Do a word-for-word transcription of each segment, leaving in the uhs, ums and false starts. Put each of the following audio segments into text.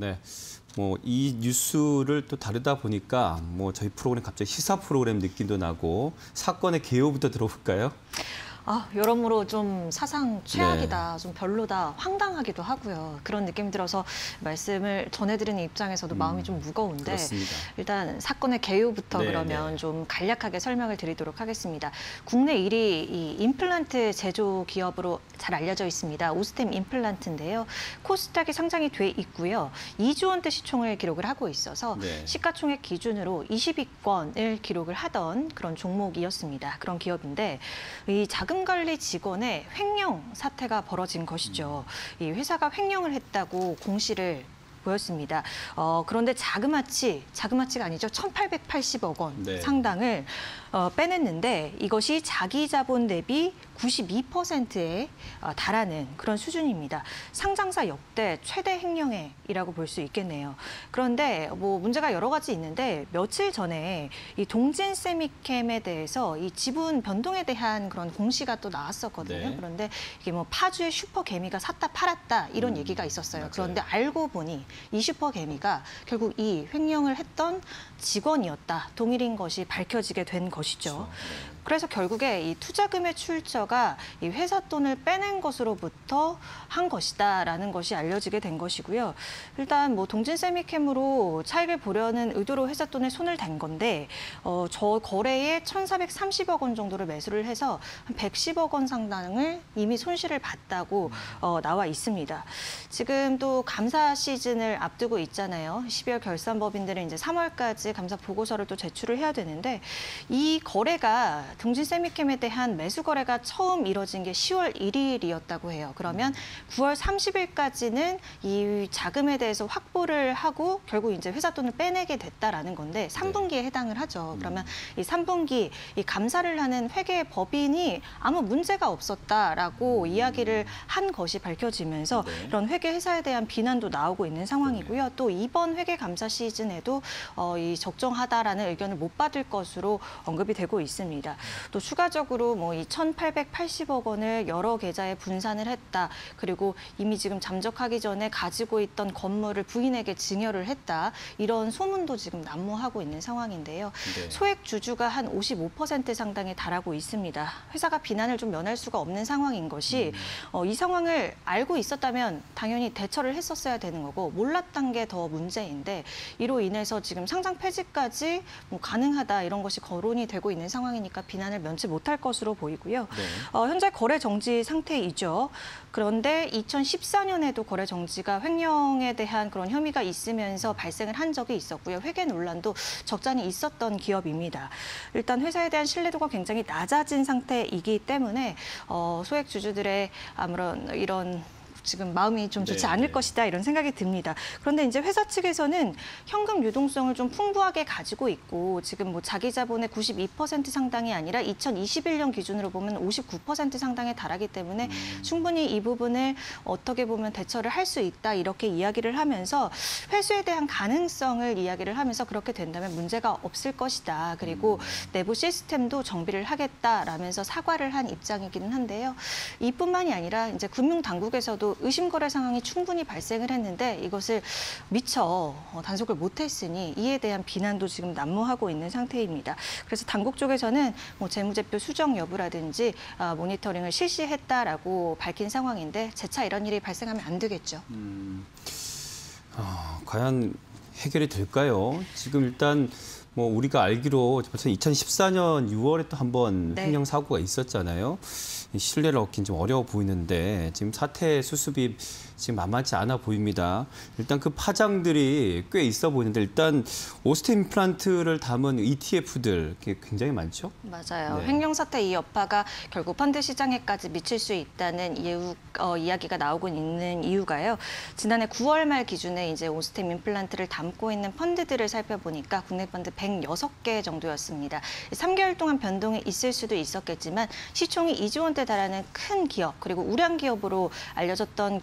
네. 뭐 이 뉴스를 또 다루다 보니까 뭐 저희 프로그램 갑자기 시사 프로그램 느낌도 나고 사건의 개요부터 들어볼까요? 아, 여러모로 좀 사상 최악이다, 네. 좀 별로다, 황당하기도 하고요. 그런 느낌이 들어서 말씀을 전해드리는 입장에서도 음, 마음이 좀 무거운데 그렇습니다. 일단 사건의 개요부터 네, 그러면 네. 좀 간략하게 설명을 드리도록 하겠습니다. 국내 일 위 이 임플란트 제조 기업으로 잘 알려져 있습니다. 오스템 임플란트인데요. 코스닥에 상장이 돼 있고요. 이조 원대 시총을 기록을 하고 있어서 네. 시가총액 기준으로 이십 위권을 기록을 하던 그런 종목이었습니다. 그런 기업인데 이 자금관리 직원의 횡령 사태가 벌어진 것이죠. 이 회사가 횡령을 했다고 공시를 보였습니다. 어, 그런데 자그마치, 자그마치가 아니죠. 천팔백팔십억 원 네. 상당을 어, 빼냈는데 이것이 자기 자본 대비 구십이 퍼센트에 어, 달하는 그런 수준입니다. 상장사 역대 최대 횡령액이라고 볼 수 있겠네요. 그런데 뭐 문제가 여러 가지 있는데 며칠 전에 이 동진 세미캠에 대해서 이 지분 변동에 대한 그런 공시가 또 나왔었거든요. 네. 그런데 이게 뭐 파주의 슈퍼개미가 샀다 팔았다 이런 음, 얘기가 있었어요. 맞아요. 그런데 알고 보니 이 슈퍼개미가 결국 이 횡령을 했던 직원이었다. 동일인 것이 밝혀지게 된 것이죠. 그렇죠. 네. 그래서 결국에 이 투자금의 출처가 이 회사 돈을 빼낸 것으로부터 한 것이다라는 것이 알려지게 된 것이고요. 일단 뭐 동진 세미캠으로 차익을 보려는 의도로 회사 돈에 손을 댄 건데 어, 저 거래에 천사백삼십억 원 정도를 매수를 해서 한 백십억 원 상당을 이미 손실을 봤다고 어, 나와 있습니다. 지금 또 감사 시즌을 앞두고 있잖아요. 십이월 결산법인들은 이제 삼월까지 감사 보고서를 또 제출을 해야 되는데 이 거래가 동진 세미캠에 대한 매수 거래가 처음 이뤄진 게 시월 일일이었다고 해요. 그러면 구월 삼십일까지는 이 자금에 대해서 확보를 하고 결국 이제 회사 돈을 빼내게 됐다라는 건데 삼 분기에 해당을 하죠. 그러면 이 삼 분기 이 감사를 하는 회계 법인이 아무 문제가 없었다라고 이야기를 한 것이 밝혀지면서 네. 이런 회계 회사에 대한 비난도 나오고 있는 상황이고요. 또 이번 회계 감사 시즌에도 어, 이 적정하다라는 의견을 못 받을 것으로 언급이 되고 있습니다. 또 추가적으로 뭐 이 천팔백팔십억 원을 여러 계좌에 분산을 했다. 그리고 이미 지금 잠적하기 전에 가지고 있던 건물을 부인에게 증여를 했다. 이런 소문도 지금 난무하고 있는 상황인데요. 네. 소액 주주가 한 오십오 퍼센트 상당에 달하고 있습니다. 회사가 비난을 좀 면할 수가 없는 상황인 것이 음. 어, 이 상황을 알고 있었다면 당연히 대처를 했었어야 되는 거고 몰랐던 게 더 문제인데 이로 인해서 지금 상장 폐지까지 뭐 가능하다 이런 것이 거론이 되고 있는 상황이니까 비난을 면치 못할 것으로 보이고요. 네. 어, 현재 거래 정지 상태이죠. 그런데 이천십사 년에도 거래 정지가 횡령에 대한 그런 혐의가 있으면서 발생을 한 적이 있었고요. 회계 논란도 적잖이 있었던 기업입니다. 일단 회사에 대한 신뢰도가 굉장히 낮아진 상태이기 때문에 어, 소액 주주들의 아무런 이런 지금 마음이 좀 좋지 네, 않을 네. 것이다 이런 생각이 듭니다. 그런데 이제 회사 측에서는 현금 유동성을 좀 풍부하게 가지고 있고 지금 뭐 자기 자본의 구십이 퍼센트 상당이 아니라 이천이십일 년 기준으로 보면 오십구 퍼센트 상당에 달하기 때문에 음. 충분히 이 부분을 어떻게 보면 대처를 할 수 있다 이렇게 이야기를 하면서 회수에 대한 가능성을 이야기를 하면서 그렇게 된다면 문제가 없을 것이다. 그리고 음. 내부 시스템도 정비를 하겠다라면서 사과를 한 입장이기는 한데요. 이뿐만이 아니라 이제 금융당국에서도 의심 거래 상황이 충분히 발생을 했는데 이것을 미처 단속을 못했으니 이에 대한 비난도 지금 난무하고 있는 상태입니다. 그래서 당국 쪽에서는 뭐 재무제표 수정 여부라든지 모니터링을 실시했다라고 밝힌 상황인데 재차 이런 일이 발생하면 안 되겠죠. 음, 어, 과연 해결이 될까요? 지금 일단 뭐 우리가 알기로 벌써 이천십사 년 유월에 또 한 번 네. 횡령 사고가 있었잖아요. 신뢰를 얻긴 좀 어려워 보이는데 지금 사태 수습이 지금 만만치 않아 보입니다. 일단 그 파장들이 꽤 있어 보이는데 일단 오스템 임플란트를 담은 이티에프들 굉장히 많죠? 맞아요. 네. 횡령 사태 이 여파가 결국 펀드 시장에까지 미칠 수 있다는 이유, 어, 이야기가 나오고 있는 이유가요. 지난해 구월 말 기준에 이제 오스템 임플란트를 담고 있는 펀드들을 살펴보니까 국내 펀드 백육 개 정도였습니다. 삼 개월 동안 변동이 있을 수도 있었겠지만 시총이 이조 원대 달하는 큰 기업 그리고 우량 기업으로 알려졌던 기업이기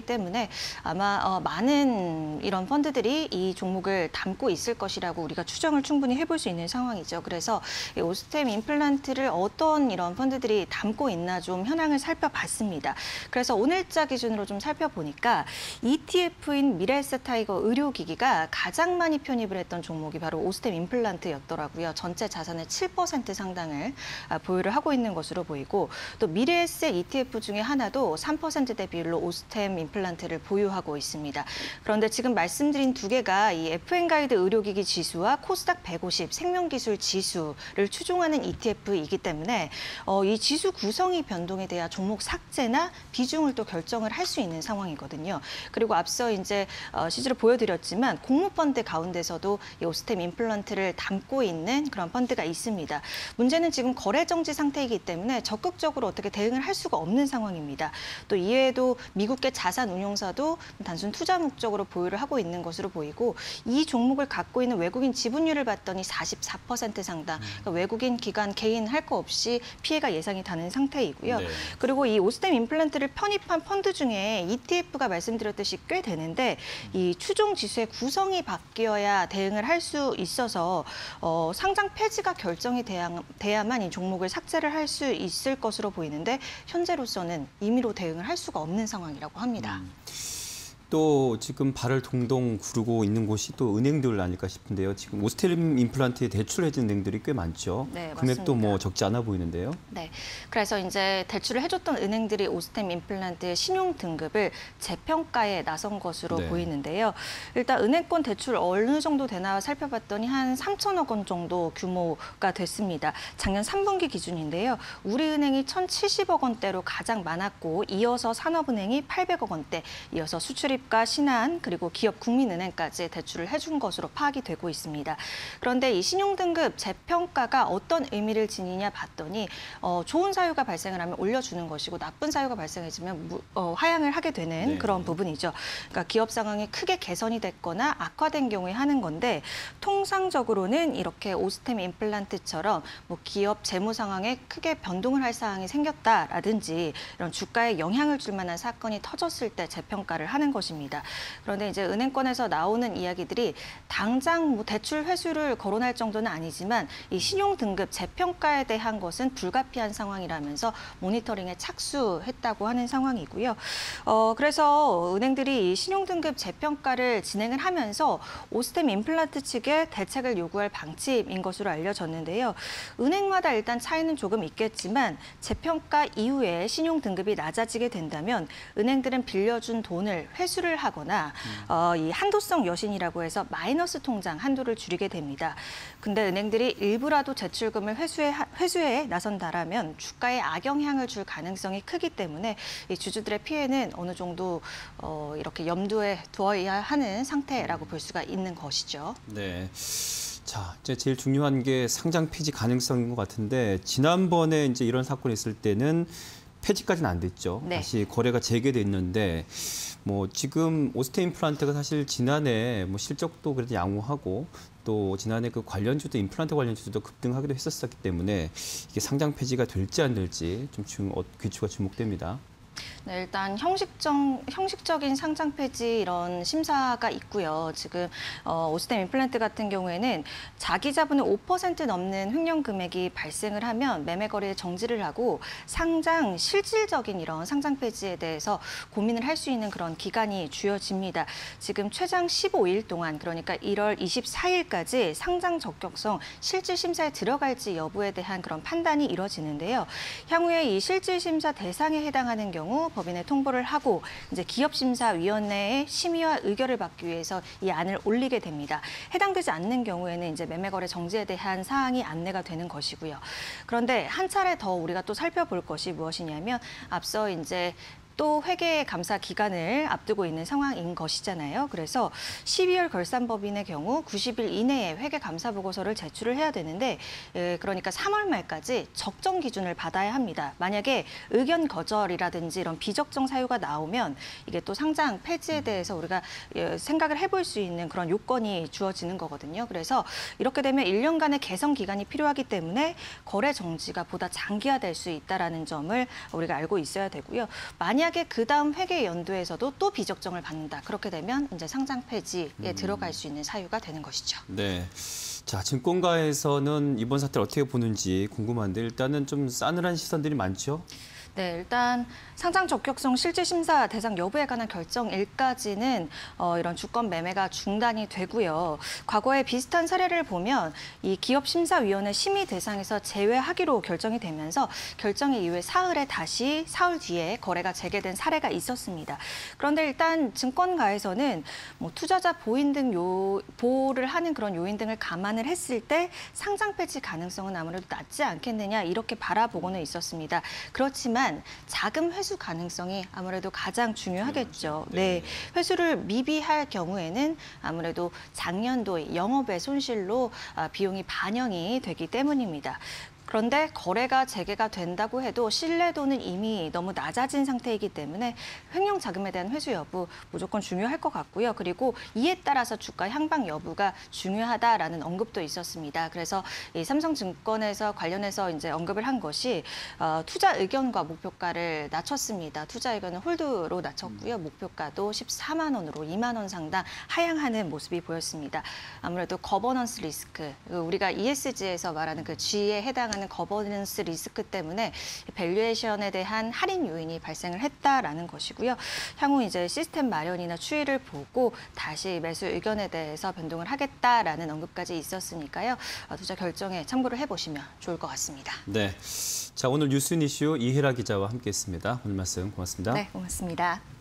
있기 때문에 아마 어, 많은 이런 펀드들이 이 종목을 담고 있을 것이라고 우리가 추정을 충분히 해볼 수 있는 상황이죠. 그래서 이 오스템 임플란트를 어떤 이런 펀드들이 담고 있나 좀 현황을 살펴봤습니다. 그래서 오늘자 기준으로 좀 살펴보니까 이티에프인 미래에셋타이거 의료기기가 가장 많이 편입을 했던 종목이 바로 오스템 임플란트였더라고요. 전체 자산의 칠 퍼센트 상당을 보유를 하고 있는 것으로 보이고 또 미래에셋 이티에프 중에 하나도 삼 퍼센트대 비율로 오스템 임플란트를 보유하고 있습니다. 그런데 지금 말씀드린 두 개가 이 에프엔가이드 의료기기 지수와 코스닥 백오십 생명기술 지수를 추종하는 이티에프이기 때문에 어, 이 지수 구성이 변동에 대한 종목 삭제나 비중을 또 결정을 할 수 있는 상황이거든요. 그리고 앞서 이제 어, 시즈를 보여드렸지만 공모펀드 가운데서도 이 오스템 임플란트를 담고 있는 그런 펀드가 있습니다. 문제는 지금 거래 정지 상태이기 때문에 적극적으로 어떻게 대응을 할 수가 없는 상황입니다. 또 이외에도 미국계 자산운용사도 단순 투자 목적으로 보유를 하고 있는 것으로 보이고 이 종목을 갖고 있는 외국인 지분율을 봤더니 사십사 퍼센트 상당, 그러니까 외국인 기관 개인 할 거 없이 피해가 예상이 되는 상태이고요. 네. 그리고 이 오스템 임플란트를 편입한 펀드 중에 이티에프가 말씀드렸듯이 꽤 되는데 이 추종 지수의 구성이 바뀌어야 대응을 할 수 있어서 어, 상장 폐지가 결정이 돼야, 돼야만 이 종목을 삭제를 할 수 있을 것으로 보이는데 현재로서는 임의로 대응을 할 수가 없는 상황이라고 합니다. 음. 또 지금 발을 동동 구르고 있는 곳이 또 은행들 아닐까 싶은데요. 지금 오스템 임플란트에 대출해준 은행들이 꽤 많죠. 네, 금액도 맞습니다. 뭐 적지 않아 보이는데요. 네, 그래서 이제 대출을 해줬던 은행들이 오스템 임플란트의 신용 등급을 재평가에 나선 것으로 네. 보이는데요. 일단 은행권 대출 어느 정도 되나 살펴봤더니 한 삼천억 원 정도 규모가 됐습니다. 작년 삼 분기 기준인데요. 우리은행이 천칠십억 원대로 가장 많았고 이어서 산업은행이 팔백억 원대, 이어서 수출입 과 신한 그리고 기업 국민은행까지 대출을 해준 것으로 파악이 되고 있습니다. 그런데 이 신용등급 재평가가 어떤 의미를 지니냐 봤더니 어, 좋은 사유가 발생을 하면 올려주는 것이고 나쁜 사유가 발생해지면 무, 어, 하향을 하게 되는 네. 그런 부분이죠. 그러니까 기업 상황이 크게 개선이 됐거나 악화된 경우에 하는 건데 통상적으로는 이렇게 오스템 임플란트처럼 뭐 기업 재무 상황에 크게 변동을 할 사항이 생겼다라든지 이런 주가에 영향을 줄 만한 사건이 터졌을 때 재평가를 하는 것입니다. 그런데 이제 은행권에서 나오는 이야기들이 당장 뭐 대출 회수를 거론할 정도는 아니지만 이 신용 등급 재평가에 대한 것은 불가피한 상황이라면서 모니터링에 착수했다고 하는 상황이고요. 어, 그래서 은행들이 이 신용 등급 재평가를 진행을 하면서 오스템 임플란트 측에 대책을 요구할 방침인 것으로 알려졌는데요. 은행마다 일단 차이는 조금 있겠지만 재평가 이후에 신용 등급이 낮아지게 된다면 은행들은 빌려준 돈을 회수 를 하거나 어, 이 한도성 여신이라고 해서 마이너스 통장 한도를 줄이게 됩니다. 근데 은행들이 일부라도 제출금을 회수해, 회수에 나선다라면 주가에 악영향을 줄 가능성이 크기 때문에 이 주주들의 피해는 어느 정도 어, 이렇게 염두에 두어야 하는 상태라고 볼 수가 있는 것이죠. 네. 자, 이제 제일 중요한 게 상장 폐지 가능성인 것 같은데 지난번에 이제 이런 사건이 있을 때는 폐지까지는 안 됐죠. 네. 다시 거래가 재개됐는데 뭐 지금 오스템 임플란트가 사실 지난해 뭐 실적도 그래도 양호하고 또 지난해 그 관련주도 임플란트 관련주도 급등하기도 했었기 때문에 이게 상장 폐지가 될지 안 될지 좀 주, 어, 귀추가 주목됩니다. 네, 일단 형식적, 형식적인 상장 폐지 이런 심사가 있고요. 지금 어, 오스템 임플란트 같은 경우에는 자기 자본의 오 퍼센트 넘는 횡령 금액이 발생을 하면 매매 거래에 정지를 하고 상장 실질적인 이런 상장 폐지에 대해서 고민을 할 수 있는 그런 기간이 주어집니다. 지금 최장 십오 일 동안 그러니까 일월 이십사일까지 상장 적격성 실질 심사에 들어갈지 여부에 대한 그런 판단이 이뤄지는데요. 향후에 이 실질 심사 대상에 해당하는 경우 법인에 통보를 하고 이제 기업심사위원회의 심의와 의결을 받기 위해서 이 안을 올리게 됩니다. 해당되지 않는 경우에는 이제 매매거래 정지에 대한 사항이 안내가 되는 것이고요. 그런데 한 차례 더 우리가 또 살펴볼 것이 무엇이냐면 앞서 이제 또 회계 감사 기간을 앞두고 있는 상황인 것이잖아요. 그래서 십이월 결산법인의 경우 구십 일 이내에 회계 감사 보고서를 제출을 해야 되는데 그러니까 삼월 말까지 적정 기준을 받아야 합니다. 만약에 의견 거절이라든지 이런 비적정 사유가 나오면 이게 또 상장 폐지에 대해서 우리가 생각을 해볼 수 있는 그런 요건이 주어지는 거거든요. 그래서 이렇게 되면 일 년간의 개선 기간이 필요하기 때문에 거래 정지가 보다 장기화될 수 있다는 점을 우리가 알고 있어야 되고요. 만약 만약에 그 다음 회계 연도에서도 또 비적정을 받는다. 그렇게 되면 이제 상장 폐지에 음. 들어갈 수 있는 사유가 되는 것이죠. 네. 자, 증권가에서는 이번 사태를 어떻게 보는지 궁금한데 일단은 좀 싸늘한 시선들이 많죠? 네, 일단 상장 적격성 실질 심사 대상 여부에 관한 결정일까지는 어, 이런 주권 매매가 중단이 되고요. 과거에 비슷한 사례를 보면 이 기업심사위원회 심의 대상에서 제외하기로 결정이 되면서 결정이 이후에 사흘에 다시 사흘 뒤에 거래가 재개된 사례가 있었습니다. 그런데 일단 증권가에서는 뭐 투자자 보인 등 요, 보호를 하는 그런 요인 등을 감안을 했을 때 상장 폐지 가능성은 아무래도 낮지 않겠느냐 이렇게 바라보고는 있었습니다. 그렇지만 자금 회수 가능성이 아무래도 가장 중요하겠죠. 네, 회수를 미비할 경우에는 아무래도 작년도의 영업의 손실로 비용이 반영이 되기 때문입니다. 그런데 거래가 재개가 된다고 해도 신뢰도는 이미 너무 낮아진 상태이기 때문에 횡령 자금에 대한 회수 여부 무조건 중요할 것 같고요. 그리고 이에 따라서 주가 향방 여부가 중요하다라는 언급도 있었습니다. 그래서 이 삼성증권에서 관련해서 이제 언급을 한 것이 어, 투자 의견과 목표가를 낮췄습니다. 투자 의견은 홀드로 낮췄고요. 목표가도 십사만 원으로 이만 원 상당 하향하는 모습이 보였습니다. 아무래도 거버넌스 리스크, 우리가 이에스지에서 말하는 그 G에 해당하는 거버넌스 리스크 때문에 밸류에이션에 대한 할인 요인이 발생을 했다라는 것이고요. 향후 이제 시스템 마련이나 추이를 보고 다시 매수 의견에 대해서 변동을 하겠다라는 언급까지 있었으니까요. 투자 결정에 참고를 해보시면 좋을 것 같습니다. 네. 자, 오늘 뉴스 이슈 이혜라 기자와 함께했습니다. 오늘 말씀 고맙습니다. 네, 고맙습니다.